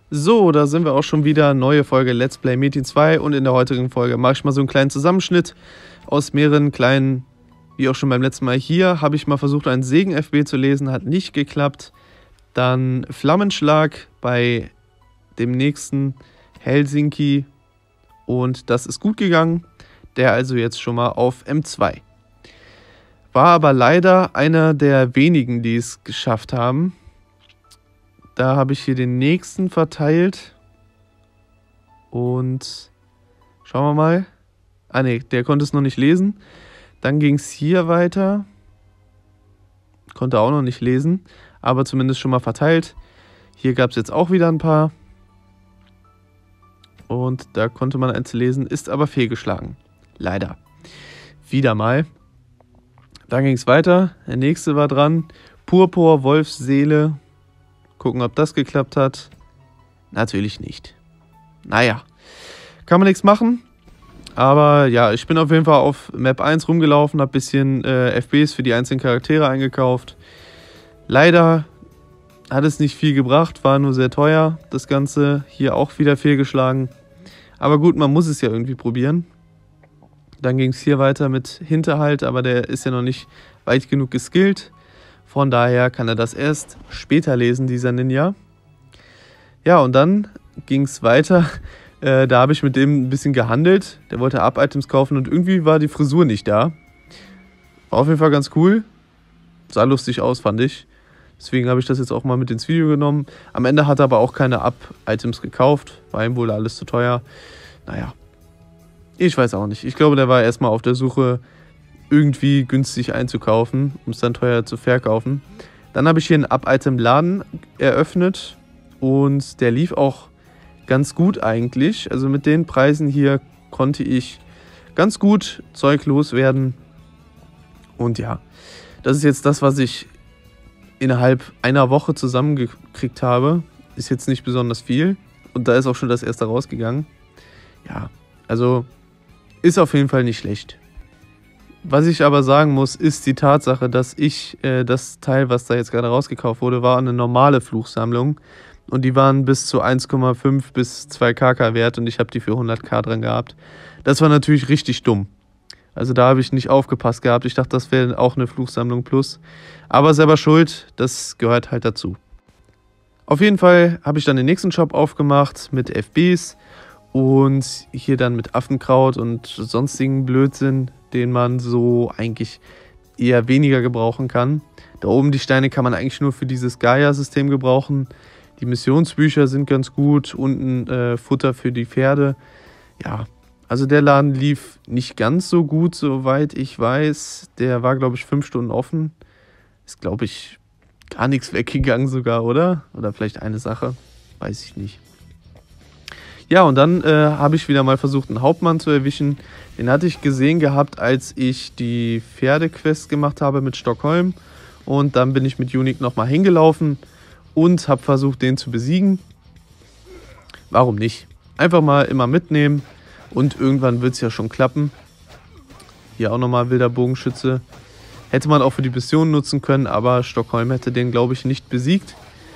So, da sind wir auch schon wieder. Neue Folge Let's Play Metin 2 und in der heutigen Folge mache ich mal so einen kleinen Zusammenschnitt aus mehreren kleinen, wie auch schon beim letzten Mal hier, habe ich mal versucht, einen Segen-FB zu lesen, hat nicht geklappt. Dann Flammenschlag bei dem nächsten Helsinki und das ist gut gegangen. Der also jetzt schon mal auf M2. War aber leider einer der wenigen, die es geschafft haben. Da habe ich hier den nächsten verteilt. Und schauen wir mal. Ah ne, der konnte es noch nicht lesen. Dann ging es hier weiter. Konnte auch noch nicht lesen, aber zumindest schon mal verteilt. Hier gab es jetzt auch wieder ein paar. Und da konnte man eins lesen, ist aber fehlgeschlagen. Leider. Wieder mal. Dann ging es weiter. Der nächste war dran. Purpur, Wolfsseele. Gucken, ob das geklappt hat. Natürlich nicht. Naja. Kann man nichts machen. Aber ja, ich bin auf jeden Fall auf Map 1 rumgelaufen. Habe ein bisschen FBs für die einzelnen Charaktere eingekauft. Leider hat es nicht viel gebracht. War nur sehr teuer. Das Ganze hier auch wieder fehlgeschlagen. Aber gut, man muss es ja irgendwie probieren. Dann ging es hier weiter mit Hinterhalt, aber der ist ja noch nicht weit genug geskillt. Von daher kann er das erst später lesen, dieser Ninja. Ja, und dann ging es weiter. Da habe ich mit dem ein bisschen gehandelt. Der wollte Up-Items kaufen und irgendwie war die Frisur nicht da. War auf jeden Fall ganz cool. Sah lustig aus, fand ich. Deswegen habe ich das jetzt auch mal mit ins Video genommen. Am Ende hat er aber auch keine Up-Items gekauft. War ihm wohl alles zu teuer. Naja. Ich weiß auch nicht. Ich glaube, der war erstmal auf der Suche, irgendwie günstig einzukaufen, um es dann teuer zu verkaufen. Dann habe ich hier einen Up-Item-Laden eröffnet und der lief auch ganz gut eigentlich. Also mit den Preisen hier konnte ich ganz gut Zeug loswerden. Und ja, das ist jetzt das, was ich innerhalb einer Woche zusammengekriegt habe. Ist jetzt nicht besonders viel. Und da ist auch schon das erste rausgegangen. Ja, also ist auf jeden Fall nicht schlecht. Was ich aber sagen muss, ist die Tatsache, dass ich das Teil, was da jetzt gerade rausgekauft wurde, war eine normale Fluchsammlung. Und die waren bis zu 1,5 bis 2 KK wert und ich habe die für 100k dran gehabt. Das war natürlich richtig dumm. Also da habe ich nicht aufgepasst gehabt. Ich dachte, das wäre auch eine Fluchsammlung plus. Aber selber schuld, das gehört halt dazu. Auf jeden Fall habe ich dann den nächsten Shop aufgemacht mit FBs. Und hier dann mit Affenkraut und sonstigen Blödsinn, den man so eigentlich eher weniger gebrauchen kann. Da oben die Steine kann man eigentlich nur für dieses Gaia-System gebrauchen. Die Missionsbücher sind ganz gut. Unten Futter für die Pferde. Ja, also der Laden lief nicht ganz so gut, soweit ich weiß. Der war, glaube ich, 5 Stunden offen. Ist, glaube ich, gar nichts weggegangen sogar, oder? Oder vielleicht eine Sache. Weiß ich nicht. Ja, und dann habe ich wieder mal versucht, einen Hauptmann zu erwischen. Den hatte ich gesehen gehabt, als ich die Pferdequest gemacht habe mit Stockholm. Und dann bin ich mit Unique nochmal hingelaufen und habe versucht, den zu besiegen. Warum nicht? Einfach mal immer mitnehmen und irgendwann wird es ja schon klappen. Hier auch nochmal wilder Bogenschütze. Hätte man auch für die Mission nutzen können, aber Stockholm hätte den, glaube ich, nicht besiegt.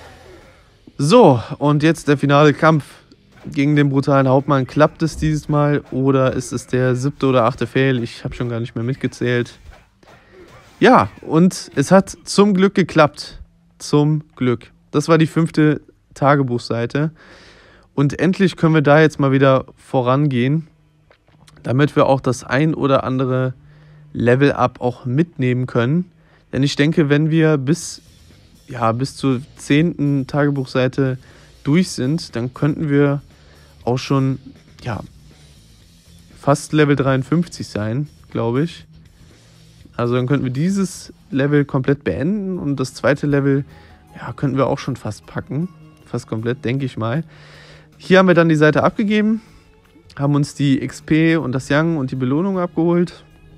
So, und jetzt der finale Kampf. Gegen den brutalen Hauptmann. Klappt es dieses Mal oder ist es der 7. oder 8. Fail? Ich habe schon gar nicht mehr mitgezählt. Ja, und es hat zum Glück geklappt. Zum Glück. Das war die 5. Tagebuchseite. Und endlich können wir da jetzt mal wieder vorangehen, damit wir auch das ein oder andere Level-Up auch mitnehmen können. Denn ich denke, wenn wir bis zur 10. Tagebuchseite durch sind, dann könnten wir auch schon, ja, fast Level 53 sein, glaube ich. Also dann könnten wir dieses Level komplett beenden und das zweite Level, ja, könnten wir auch schon fast packen. Fast komplett, denke ich mal. Hier haben wir dann die Seite abgegeben, haben uns die XP und das Yang und die Belohnung abgeholt.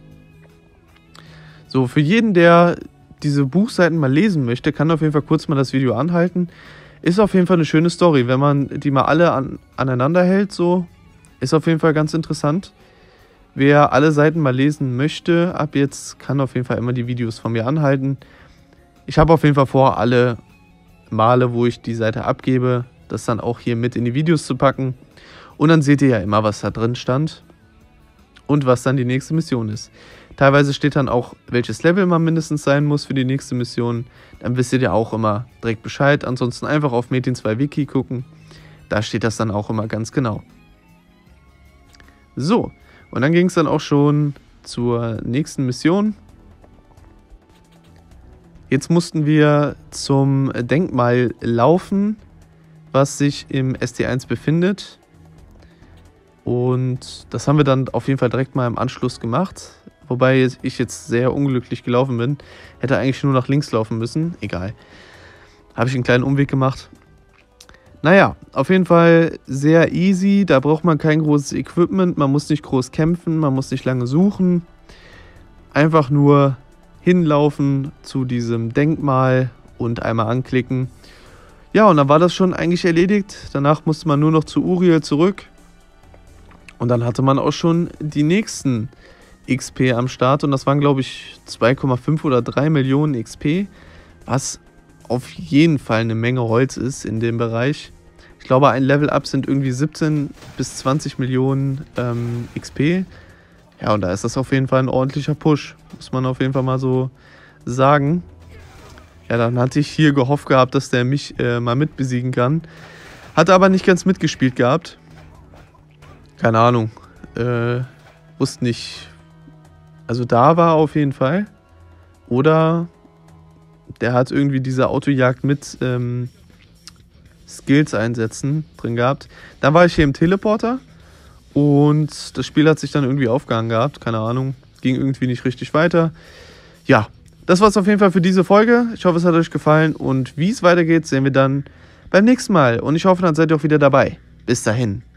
So, für jeden, der diese Buchseiten mal lesen möchte, kann auf jeden Fall kurz mal das Video anhalten. Ist auf jeden Fall eine schöne Story, wenn man die mal alle aneinander hält, so. Ist auf jeden Fall ganz interessant. Wer alle Seiten mal lesen möchte, ab jetzt kann auf jeden Fall immer die Videos von mir anhalten. Ich habe auf jeden Fall vor, alle Male, wo ich die Seite abgebe, das dann auch hier mit in die Videos zu packen. Und dann seht ihr ja immer, was da drin stand und was dann die nächste Mission ist. Teilweise steht dann auch, welches Level man mindestens sein muss für die nächste Mission. Dann wisst ihr ja auch immer direkt Bescheid. Ansonsten einfach auf Metin 2 Wiki gucken. Da steht das dann auch immer ganz genau. So, und dann ging es dann auch schon zur nächsten Mission. Jetzt mussten wir zum Denkmal laufen, was sich im ST1 befindet. Und das haben wir dann auf jeden Fall direkt mal im Anschluss gemacht. Wobei ich jetzt sehr unglücklich gelaufen bin. Hätte eigentlich nur nach links laufen müssen. Egal. Habe ich einen kleinen Umweg gemacht. Naja, auf jeden Fall sehr easy. Da braucht man kein großes Equipment. Man muss nicht groß kämpfen. Man muss nicht lange suchen. Einfach nur hinlaufen zu diesem Denkmal und einmal anklicken. Ja, und dann war das schon eigentlich erledigt. Danach musste man nur noch zu Uriel zurück. Und dann hatte man auch schon die nächsten XP am Start. Und das waren, glaube ich, 2,5 oder 3 Millionen XP. Was auf jeden Fall eine Menge Holz ist in dem Bereich. Ich glaube, ein Level-Up sind irgendwie 17 bis 20 Millionen XP. Ja, und da ist das auf jeden Fall ein ordentlicher Push. Muss man auf jeden Fall mal so sagen. Ja, dann hatte ich hier gehofft gehabt, dass der mich mal mitbesiegen kann. Hat aber nicht ganz mitgespielt gehabt. Keine Ahnung. Wusste nicht. Also da war er auf jeden Fall. Oder der hat irgendwie diese Autojagd mit Skills einsetzen drin gehabt. Dann war ich hier im Teleporter. Und das Spiel hat sich dann irgendwie aufgehangen gehabt. Keine Ahnung. Ging irgendwie nicht richtig weiter. Ja, das war's auf jeden Fall für diese Folge. Ich hoffe, es hat euch gefallen. Und wie es weitergeht, sehen wir dann beim nächsten Mal. Und ich hoffe, dann seid ihr auch wieder dabei. Bis dahin.